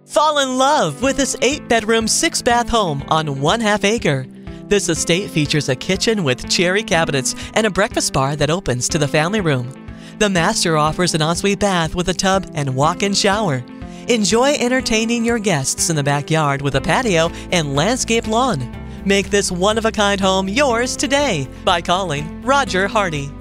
Fall in love with this 8-bedroom, 6-bath home on 1/2 acre. This estate features a kitchen with cherry cabinets and a breakfast bar that opens to the family room. The master offers an ensuite bath with a tub and walk-in shower. Enjoy entertaining your guests in the backyard with a patio and landscaped lawn. Make this one-of-a-kind home yours today by calling Rodger Hardy.